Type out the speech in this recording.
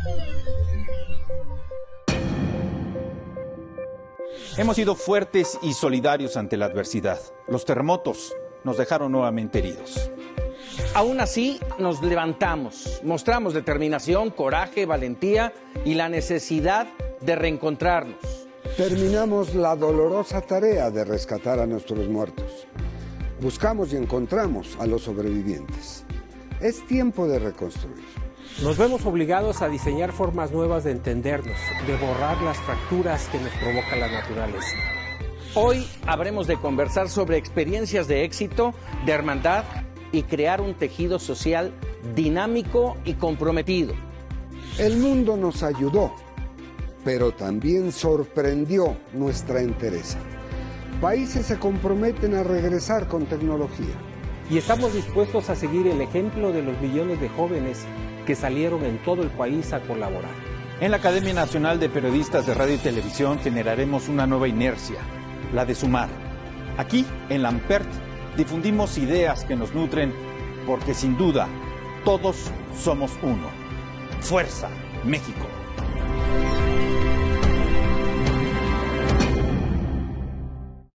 Hemos sido fuertes y solidarios ante la adversidad. Los terremotos nos dejaron nuevamente heridos. Aún así, nos levantamos, mostramos determinación, coraje, valentía y la necesidad de reencontrarnos. Terminamos la dolorosa tarea de rescatar a nuestros muertos. Buscamos y encontramos a los sobrevivientes. Es tiempo de reconstruir. Nos vemos obligados a diseñar formas nuevas de entendernos, de borrar las fracturas que nos provoca la naturaleza. Hoy habremos de conversar sobre experiencias de éxito, de hermandad y crear un tejido social dinámico y comprometido. El mundo nos ayudó, pero también sorprendió nuestra entereza. Países se comprometen a regresar con tecnología. Y estamos dispuestos a seguir el ejemplo de los millones de jóvenes que salieron en todo el país a colaborar. En la Academia Nacional de Periodistas de Radio y Televisión generaremos una nueva inercia, la de sumar. Aquí, en Lampert, difundimos ideas que nos nutren, porque sin duda, todos somos uno. ¡Fuerza, México!